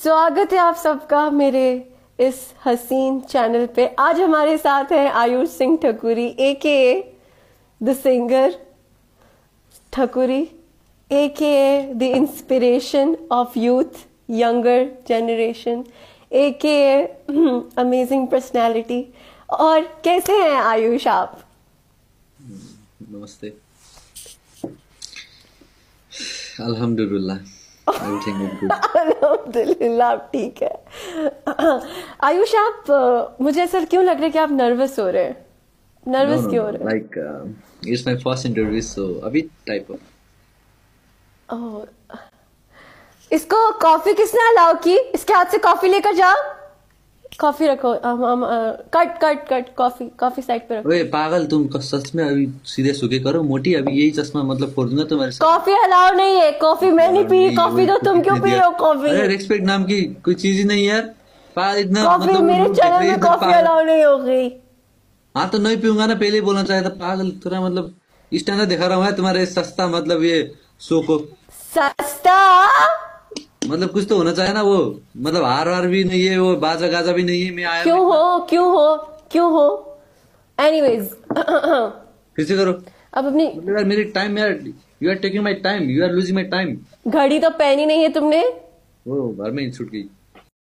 स्वागत है आप सबका मेरे इस हसीन चैनल पे। आज हमारे साथ हैं Ayush Singh Thakuri aka the singer Thakuri, aka the inspiration of youth younger generation, aka amazing personality. और कैसे हैं आयुष आप? नमस्ते। अल्हम्दुलिल्लाह, एवरीथिंग इज गुड। अल्हम्दुलिल्लाह, आप ठीक है। आयुष आप मुझे ऐसा क्यों लग रहा है कि आप नर्वस हो रहे हैं? नर्वस क्यों हो रहे हैं? Like it's my first interview, so अभी टाइप ऑफ। ओह, इसको कॉफी किसने अलाउ की? इसके हाथ से कॉफी लेकर जाओ। कॉफी रखो। Cut cut cut, coffee side पे रखो। ओए पागल, तुम सच में अभी सीधे सुखे करो मोटी। अभी यही चश्मा मतलब फोड़ दूंगा तुम्हारे साथ। कॉफी अलाउ नहीं है। कॉफी मैं नहीं पी। कॉफी तो तुम क्यों पी रहे हो कॉफी? अरे रेस्पेक्ट नाम की कोई चीज ही नहीं यार। पागल इतना कॉफी मतलब मेरे चैनल में कॉफी अलाउ नहीं होगी। हाँ तो नहीं पीऊंगा ना, पहले ही बोलना चाहिए था। पागल थोड़ा मतलब इस टाइम दिखा रहा हूँ तुम्हारे सस्ता मतलब ये शो को। सस्ता मतलब कुछ तो होना चाहिए ना। वो मतलब हार वार भी नहीं है, वो बाजा गाजा भी नहीं है। मैं आया क्यों हो? एनीवेज किसी करो अब अपनी मतलब यार मेरी टाइम यार। You are taking my time, you are losing my time. घड़ी तो पहनी नहीं है तुमने। वो घर में ही छूट गई।